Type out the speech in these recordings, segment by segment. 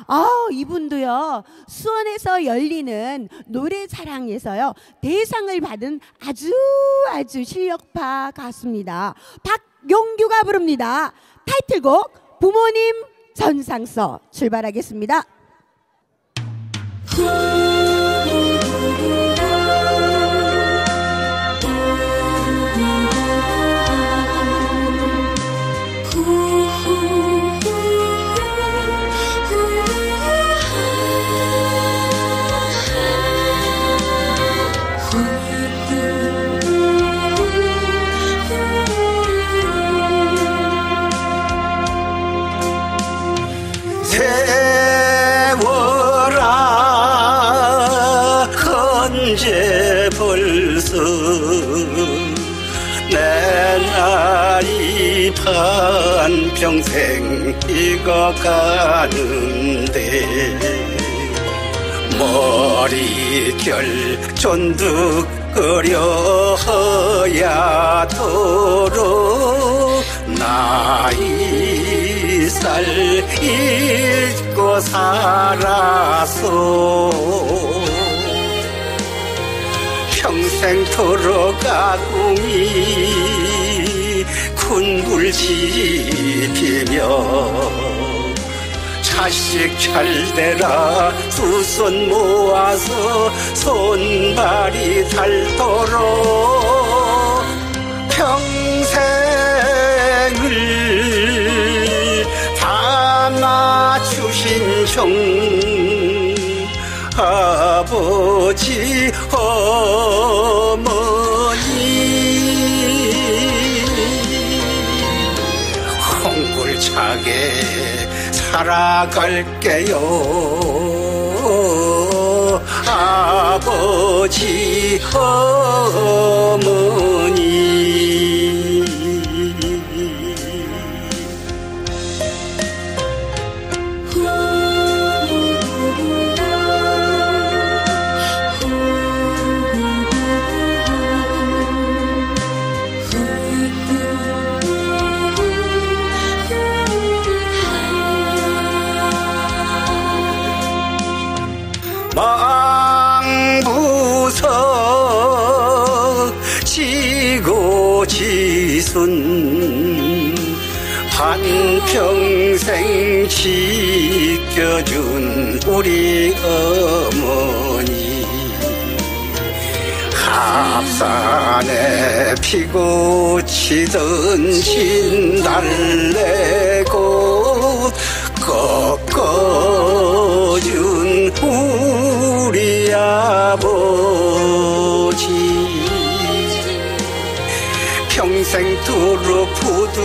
이분도요, 수원에서 열리는 노래자랑에서요 대상을 받은 아주 실력파 가수입니다. 박용규가 부릅니다. 타이틀곡 부모님 전상서 출발하겠습니다. 세월아 언제 벌써 내 나이 반평생 익어가는데 머리결 쫀득거려 허야도록 나이 살 잊고 살았어 평생토록 아궁이 군불 지피며 자식 잘되라 두 손 모아서 손발이 닳도록 평생을 담아주신 형 아버지 어머니 홍굴차게 살아갈게요 아버지 어머니 망부석 지고 지순 한평생 지켜준 우리 어머니 합산에 피고 치던 진달래꽃 꺾어준 우리 아버지 평생토록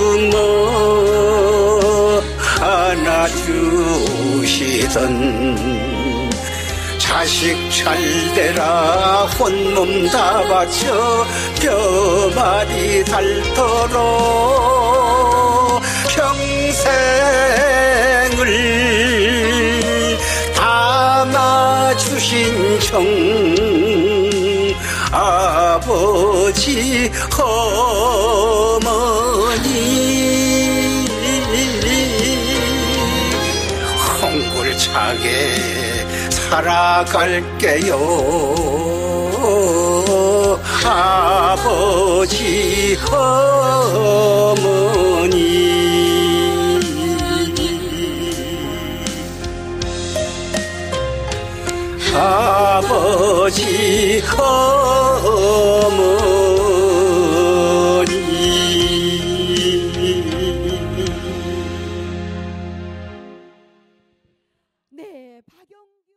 보듬어 안아주시던 자식 잘되라 혼몸 다 바쳐 뼈마디 닳도록 평생을 담아주신 정 아버지 어머니 홍굴차게 살아갈게요 아버지 어머니 아버지 어머니 네, 박용규